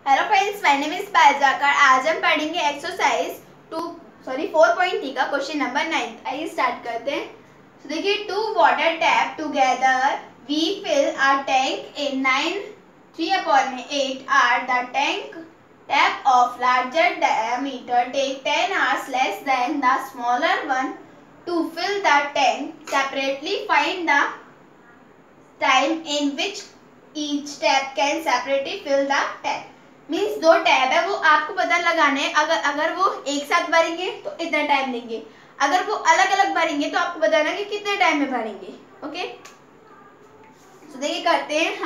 Hello friends, my name is पायजाकर। आज हम पढ़ेंगे एक्सरसाइज 4.3 का क्वेश्चन नंबर 9। आइए स्टार्ट करते हैं। तो देखिए, two water tap together we fill a tank in 3/8 hours the tank tap of larger diameter take 10 hours less than the smaller one to fill the tank separately. Find the time in which each tap can separately fill the tank. Means दो tap है, वो आपको पता लगाना है। अगर वो एक साथ भरेंगे तो इतना टाइम लेंगे, अगर वो अलग अलग भरेंगे तो आपको बताना कि कितने टाइम में भरेंगे। ओके, तो देखिए करते हैं।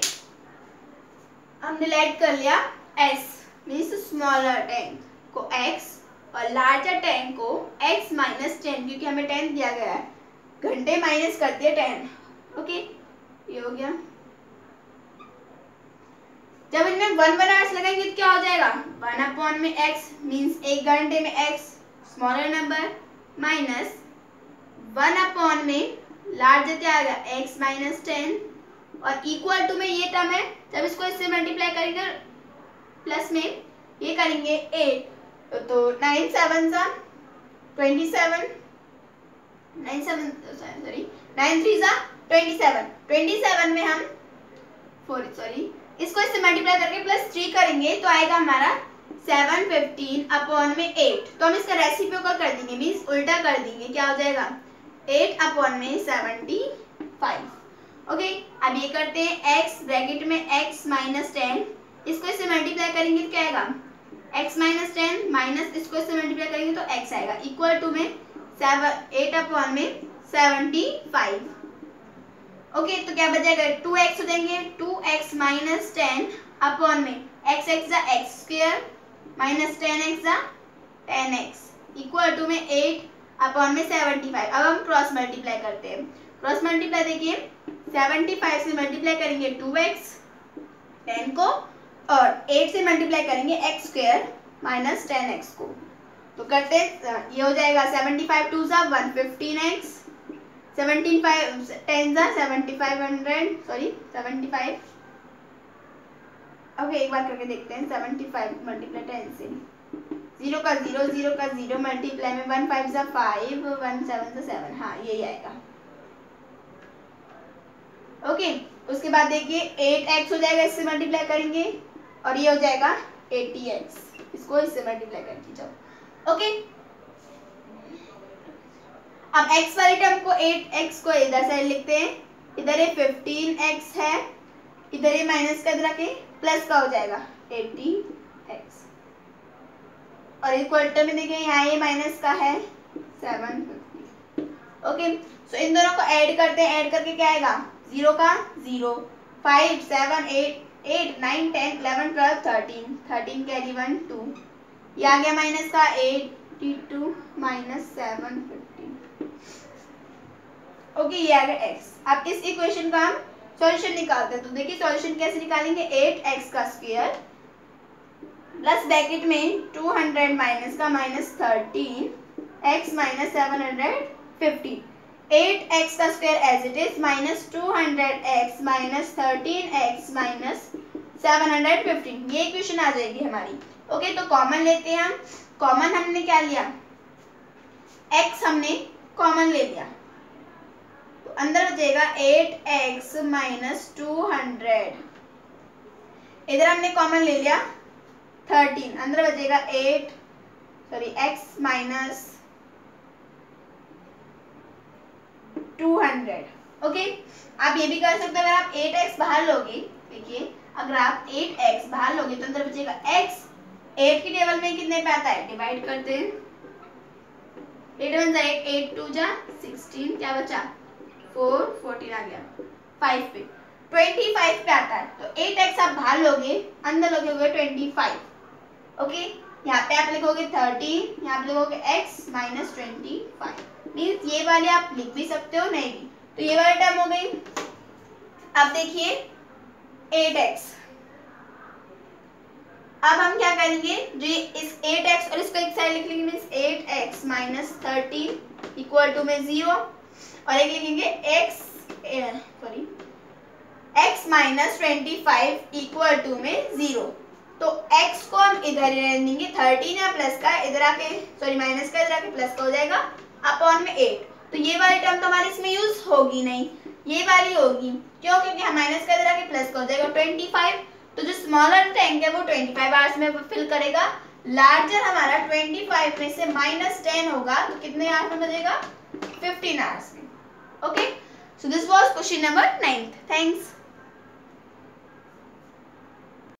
हमने लेट कर लिया S मीन्स स्मॉलर टैंक को X और लार्जर टैंक को X माइनस 10, क्योंकि हमें 10 दिया गया है, घंटे माइनस कर दिए 10। ओके, ये हो गया। जब इनमें 1 आवर्स लगाएंगे तो क्या हो जाएगा, 1 में x मीन्स 1 घंटे में x स्मॉलर नंबर माइनस 1 में लार्जर क्या आएगा x माइनस 10 और इक्वल टू में ये टर्म है। जब इसको इससे मल्टीप्लाई करेंगे प्लस में ये करेंगे 8 तो 9 7 जा 27, 9 3 जा 27 में हम इसको इससे मल्टीप्लाई करके प्लस 3 करेंगे तो आएगा हमारा 715 में 8। तो हम इसका रेसिप्रोकल कर देंगे मीन्स उल्टा कर देंगे, क्या हो जाएगा 8 में 75। ओके, अब ये करते हैं x ब्रैकेट में x माइनस 10, इसको इससे मल्टीप्लाई करेंगे तो क्या आएगा x माइनस 10 माइनस इसको इससे मल्टीप्लाई करेंगे तो x आएगा इक्वल टू में 8 में 75। ओके, तो क्या बचेगा 2x हो जाएंगे, 2x माइनस 10 अपॉन में x जा x स्क्वायर माइनस 10x जा 10x इक्वल टू में 8 अपॉन में 75। अब हम क्रॉस मल्टीप्लाई करते हैं। क्रॉस मल्टीप्लाई देखिए, 75 से मल्टीप्लाई करेंगे 2x 10 को और 8 से मल्टीप्लाई करेंगे x स्क्वायर माइनस 10x को। तो करते ये हो जाएगा 75 2 जा 115x 75 10 जा 75। ओके, एक बार करके देखते हैं। 75 मल्टीप्लाई 10 से 0 का 0 मल्टीप्लाई में 1 5 जा 5 1 7 जा 7। हाँ, यही आएगा। ओके, उसके बाद देखिए 8x हो जाएगा, इससे मल्टीप्लाई करेंगे और ये हो जाएगा 80x, इसको इससे मल्टीप्लाई करके जाओ। ओके, अब x वाली टर्म को 8x को इधर साइड लिखते हैं, इधर ये 15x है, इधर ये माइनस कर रखे प्लस का हो जाएगा 80x और इक्वल टर्म में देखिए यहाँ ये माइनस का है 750। ओके, सो इन दोनों को ऐड करते हैं। ऐड करके क्या आएगा 0 का 0 5 7 8 9 10 11 12 13 कैरी 1 2, ये आ गया माइनस का 82 माइनस 750। ओके, ये आ गया x। अब इस इक्वेशन का हम सॉल्यूशन निकालते हैं। तो देखिए सॉल्यूशन कैसे निकालेंगे, 8x का स्क्वायर प्लस ब्रैकेट में 200 माइनस का माइनस 13x माइनस 750, 8x का square as it is minus 200x minus 13x minus 750, ये इक्वेशन आ जाएगी हमारी। ओके, तो कॉमन लेते हैं हम। कॉमन हमने क्या लिया, x हमने कॉमन ले लिया तो अंदर बचेगा 8x माइनस 200, इधर हमने कॉमन ले लिया 13, अंदर बचेगा x माइनस 200। ओके, आप ये भी कर सकते हो, अगर आप 8x बाहर लोगे, देखिए अगर आप 8x बाहर लोगे तो अंदर बचेगा x। 8 की टेबल में कितने पे आता है, डिवाइड करते हैं, 8 1 जा 8 8 2 जा 16, क्या बचा 4 14 आ गया 5 पे 25 पे आता है। तो 8x आप बाहर लोगे, अंदर लोगे 25। ओके, यहाँ पे आप लिखोगे 13, यहाँ पे लिखोगे x माइनस 25 मीन्स ये वाले आप लिख भी सकते हो, नहीं भी। तो ये वाली टर्म हो गई। अब देखिए 8x, अब हम क्या करेंगे, जो इस 8x और इसको एक साइड लिख लेंगे means 8x minus 13 equal to में 0 और एक लिखेंगे x माइनस 25 इक्वल टू में 0। तो x को हम इधर ही रहने देंगे, 13 या प्लस का इधर आके, सॉरी माइनस का इधर आके प्लस का हो जाएगा अपॉन में 8। तो ये वाली टर्म तो हमारी इसमें यूज होगी नहीं, ये वाली होगी, क्यों? क्योंकि हम माइनस का इधर आके प्लस का हो जाएगा 25। तो जो स्मॉलर टैंक है वो 25 आवर्स में फिल करेगा, लार्जर हमारा 25 में से -10 होगा, तो कितने आवर्स में बचेगा? 15 आवर्स में। Okay, so this was question number 9। Thanks.